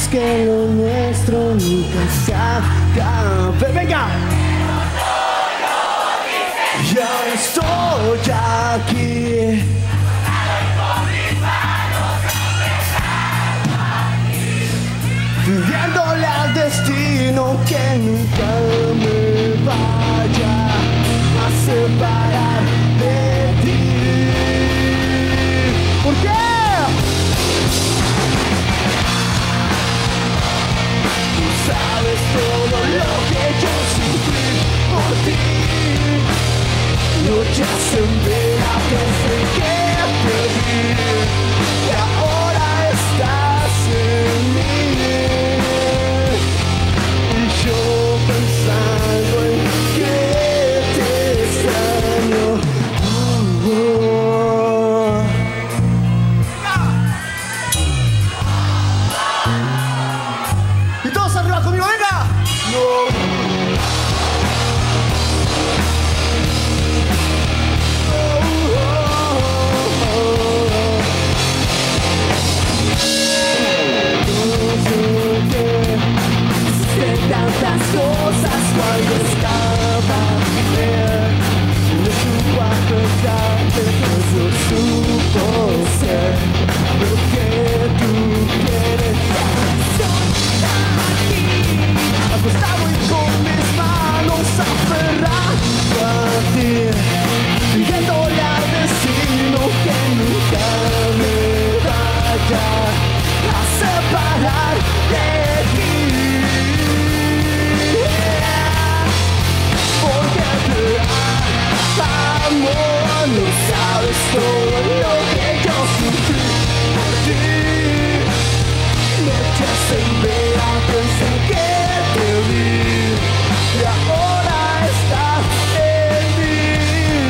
que lo nuestro nunca se acabe. ¡Venga! Ya estoy aquí. Pidiéndole al destino que nunca me vaya a separar de ti. ¿Por qué? Tú sabes todo lo que yo sufrí por ti. Noches en vela desde que te vi y ahora estás en mí. Y yo pensando en que te extraño. Y todos arriba conmigo, venga. No. Tantas cosas cuando estaba bien. No supo apreciarte, pues no supo ser lo que tú quieres. Soy aquí, acostado y con mis manos aferrado a ti, pidiéndole al destino que nunca me vaya a separar de ti. Amor, no sabes todo lo que yo sufrí por ti. Noches en vela pensé que te vi y ahora estás en mí.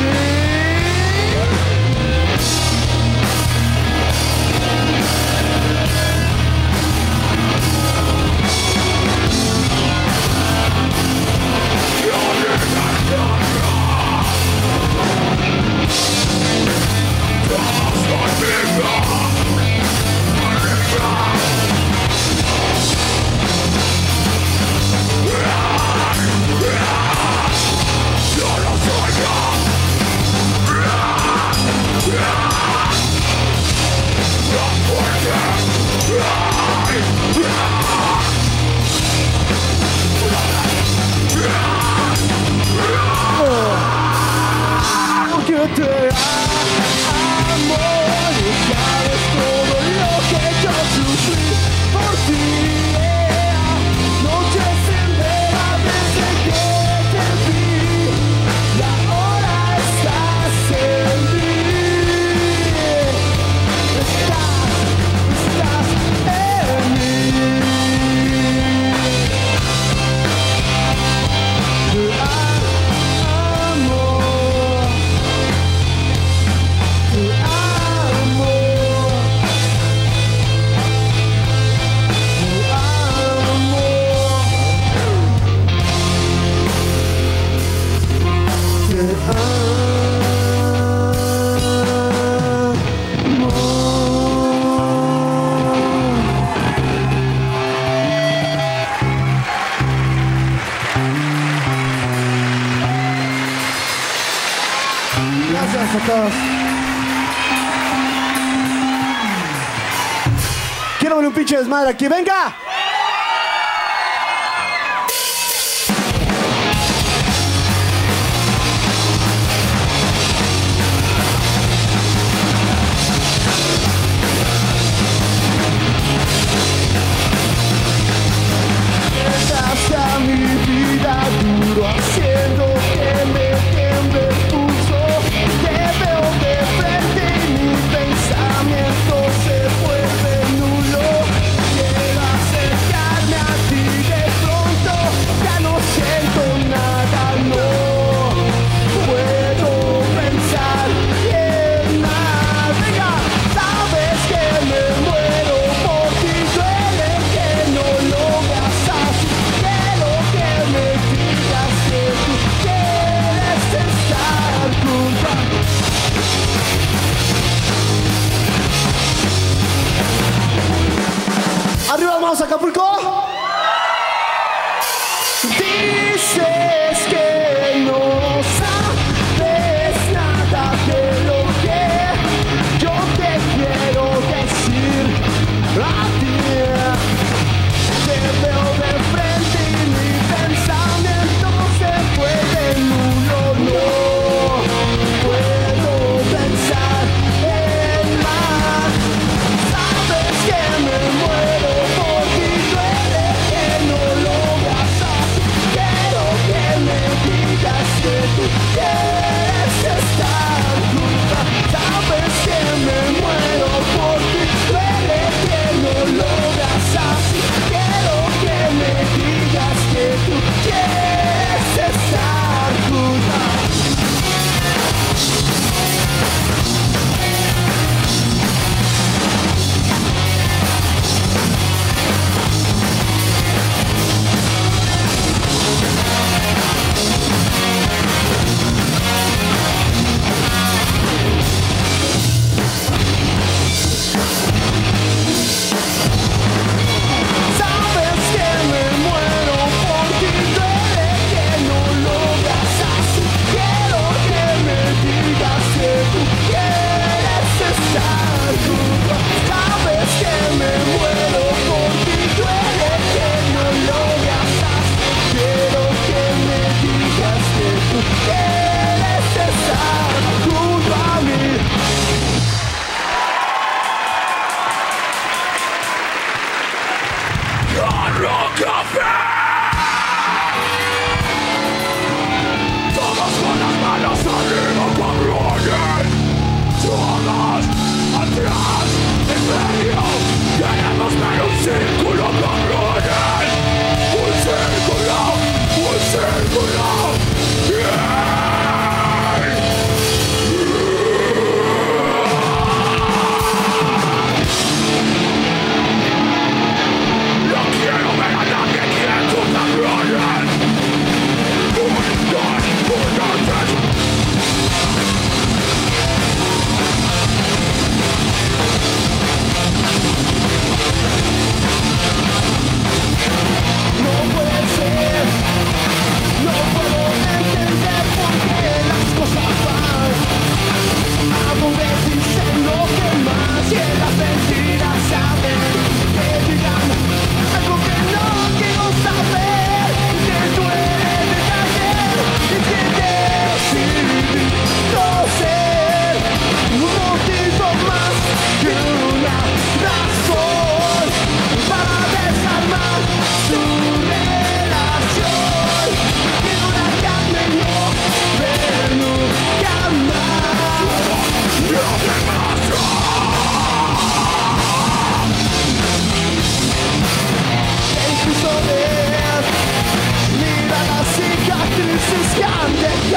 Porque te amo, y sabes todo lo que yo sufrí por ti. Noches en vela desde que te vi y ahora estás en mí. Estás en mí. Te amo. Te amo. Gracias a todos. Quiero ver un pinche desmadre aquí, venga. Hasta mi vida duro haciendo que me tiemble el pulso. Te veo de frente y mi pensamiento se vuelve nulo. Llegas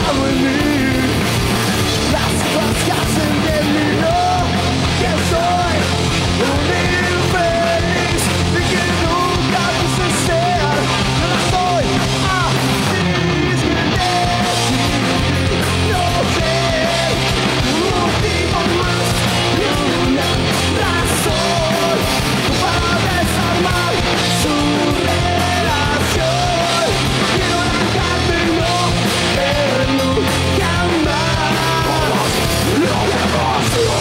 amo en mí. Las cosas que hacen de mí no, que soy un infeliz y que nunca quise ser. No la soy así, es que decidí no ser un motivo más y una razón para desarmar su relación. Quiero arrancarme y no ver nunca más lo que pasó.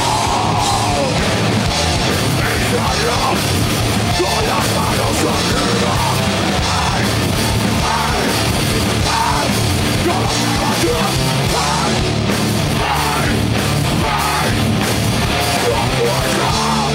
Con las manos arriba, ay, ay, ay, con las manos arriba, ay, ay, ay, no puedo.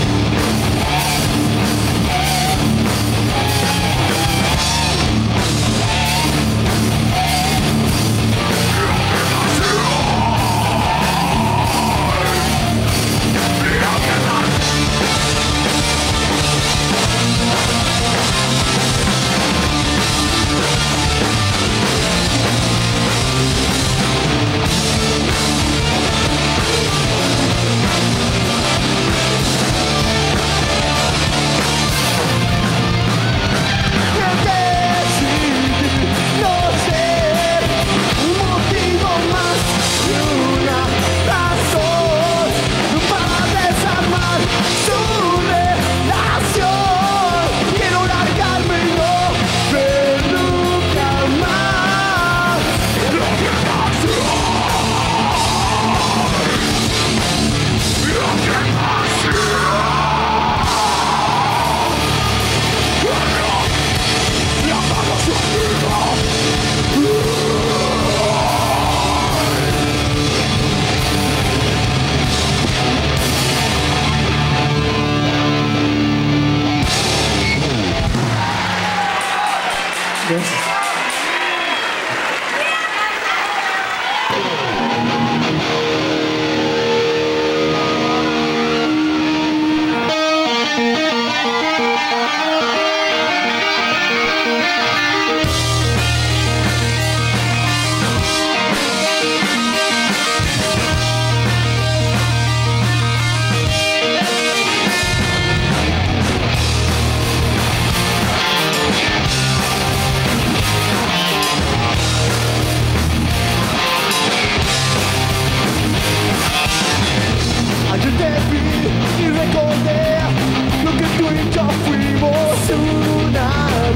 Ayer te vi y recordé lo que tú y yo fuimos una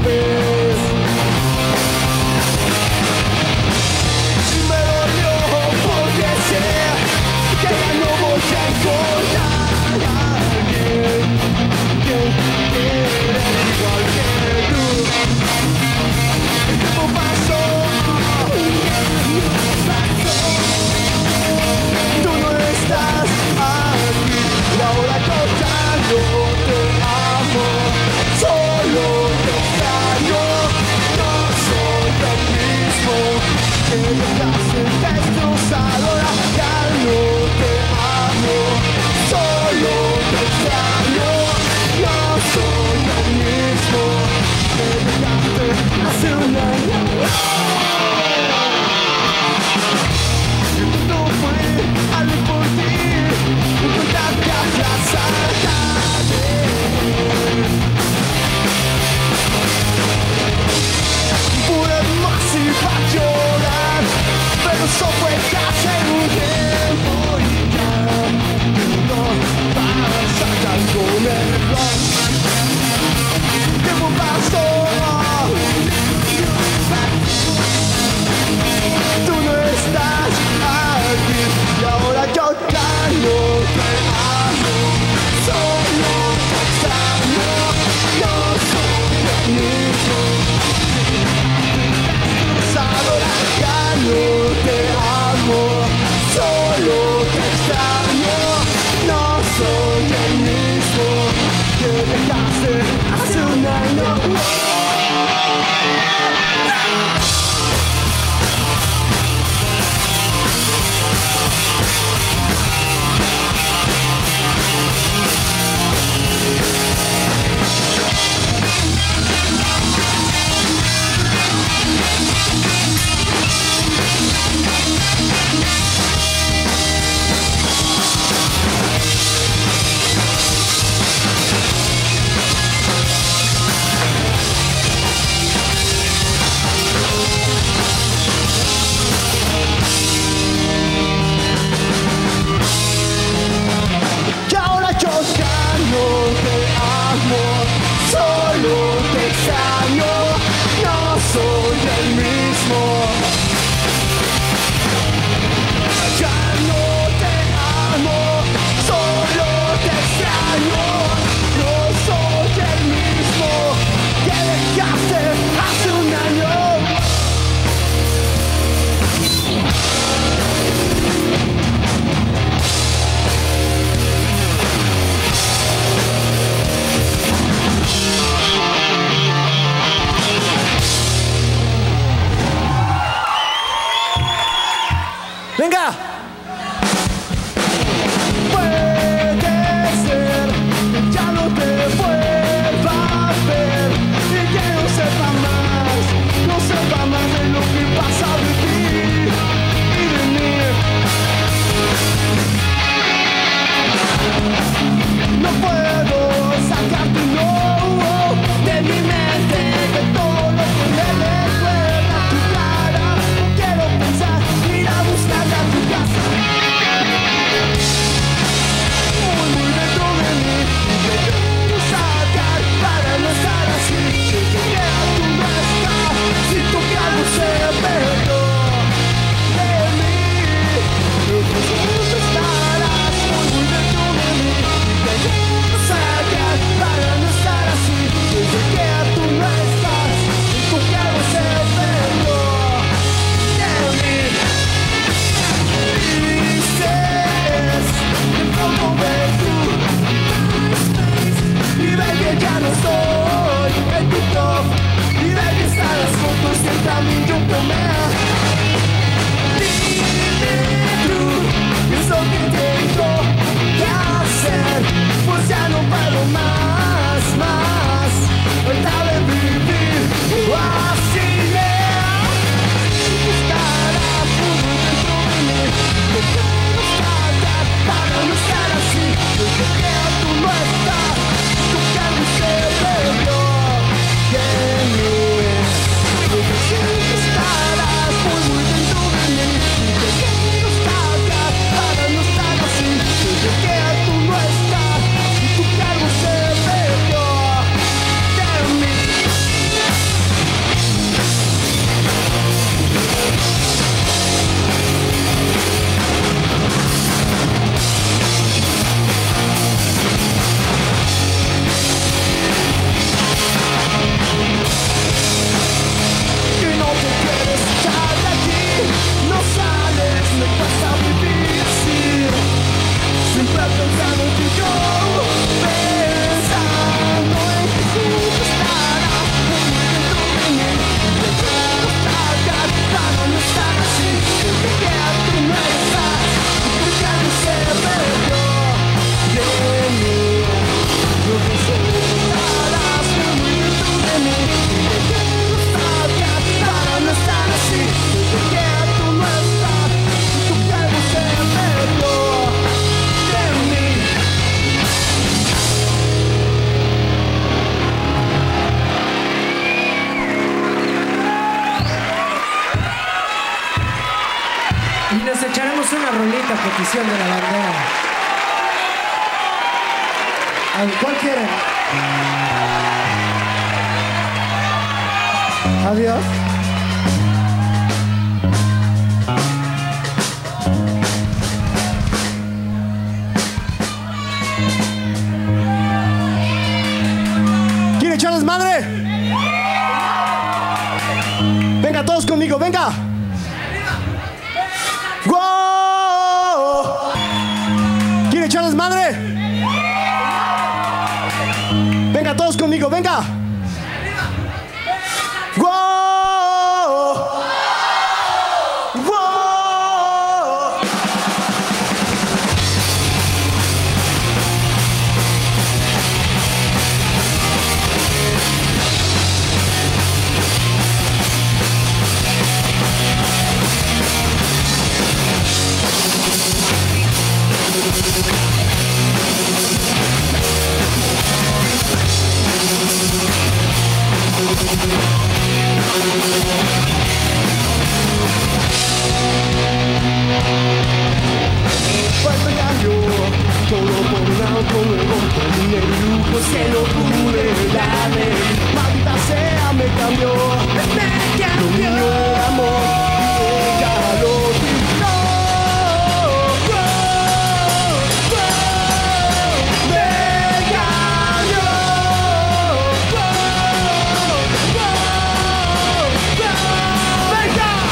vez. Y me dolió porque sé que ya no voy a encontrar a alguien que quiera igual que tú. El tiempo pasó, tú no estás aquí y ahora yo ya no te amo, solo te extraño. No soy lo mismo que dejaste destrozado, ahora ya no te amo, solo te extraño. No soy lo mismo que dejaste hace un año. No fue algo por ti, encontrarte abrazada de él. Pude más y va a llorar, pero eso fue hace un tiempo y ya no pasa algo mejor. Tiempo pasó, tú no estás aquí y ahora yo ya no te amo, solo te extraño. No soy lo mismo, ahora ya no te amo. ¡Venga! Puede ser que ya no te vuelva a ver y que no sepa más de lo que pasa de ti y de mí. No puedo sacarte no de mi mente, de todo lo que me recuerda tu cara. No quiero pensar, ir a buscarla a tu casa. Muy dentro de mí, te quiero sacar para no estar así. Que tú no estás, siento que algo se perdió de mí. No sé estarás muy dentro de mí. Te quiero sacar para no estar así. Desde que tú no estás, siento que algo se perdió de mí. Dices que poco ves tú y ves que ya no estoy en tu top y ves que están las fotos que también yo tomé. Dime tú qué es lo que tengo que hacer, pues ya no puedo más tratar de vivir así. Estarás muy dentro de mí, no quiero sacar para no estar así. Desde que tú no estás, tu carne se perdió de mí. Estarás muy dentro de mí, te quiero sacar para no estar así. Desde que tú no estás, tu carne se perdió de mí. Que no te quieres echar de aquí, no sales, me cuesta vivir así. Siempre pensando en ti yo, pensando en que tú estarás muy dentro de mí. Te quiero sacar para no estar así. Desde que tú no estás, tu carne se perdió de mí. Yo que sé que estarás muy dentro de mí. Te quiero sacar para no estar así. Desde que tú no estás, tu carne se perdió de mí. Y nos echaremos una rolita a petición de la bandera. ¿Cuál quieren? Adiós. ¿Quieren echarles madre? Venga, todos conmigo, venga. ¡Wow! ¿Quieren echarles madre? Venga, todos conmigo, venga. ¡Wow! ¡Wow! Pues me cambió todo por un auto nuevo, con dinero y lujos que no pude darle. Maldita sea, me cambió. Lo mío era amor y ella lo tiró. Me cambió. ¡Venga!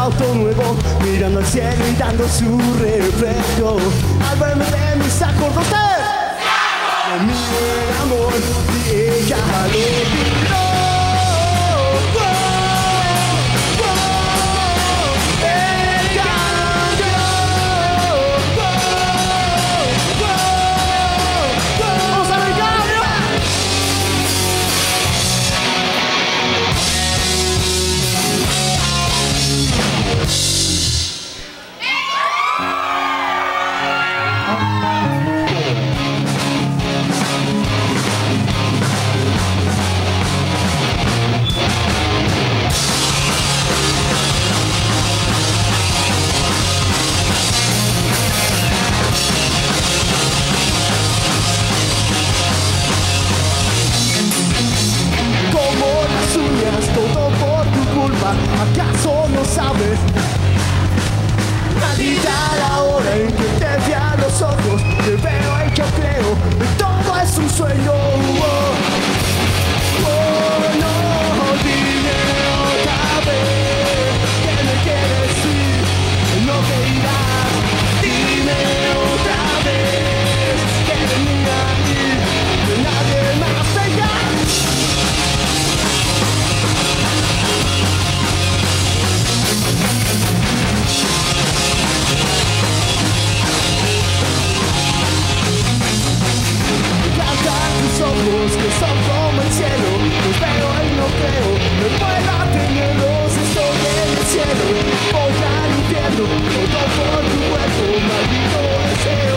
auto nuevo, mirando al cielo y dando su reflejo. Al verme de mis acordes de mi amor, y ella lo olvidó. Todo por tu culpa, ¿acaso no sabes? Maldita la hora en que te vi a los ojos, te veo y yo creo que todo es un sueño. No, dime otra vez que me quieres ir, no te irás. Dime otra vez que venía aquí, que nadie más venga. Que son como el cielo, los veo y no creo, me puedo tenerlos, estoy en el cielo, voy al infierno, todo por tu cuerpo, maldito deseo.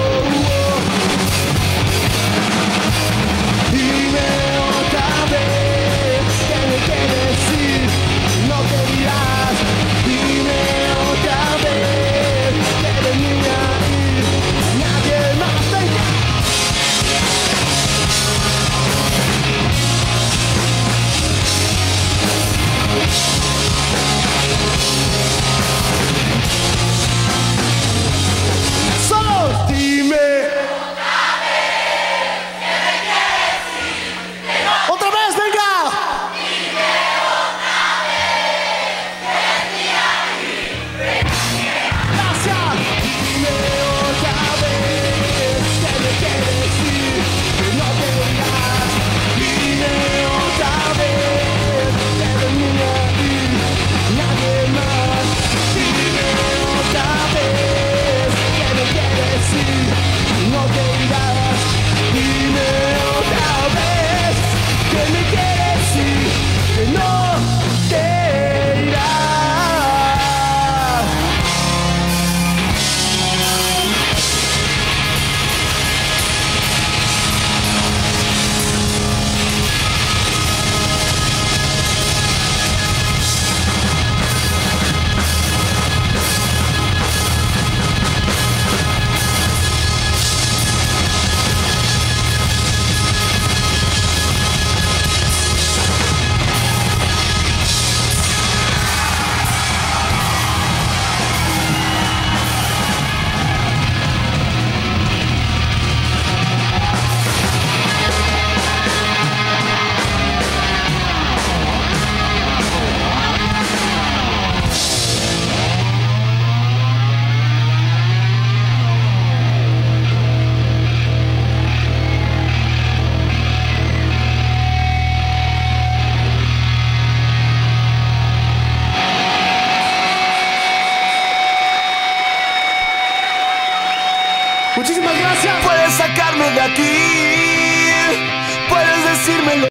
Dime otra vez que me quieres ir, no te dirás. Dime otra vez que venía aquí, nadie más venga. Solo dime otra vez que me quieres ir, que no. Otra vez, venga. Dime otra vez que venía aquí. Gracias. Dime otra vez que me quieres ir, que no te irás. Dime otra vez que venía aquí, nadie más. Dime otra vez que me quieres ir, no te irás. Dime otra vez que me quieres ir, que no te irás. Muchísimas gracias. Puedes sacarme de aquí, puedes decírmelo.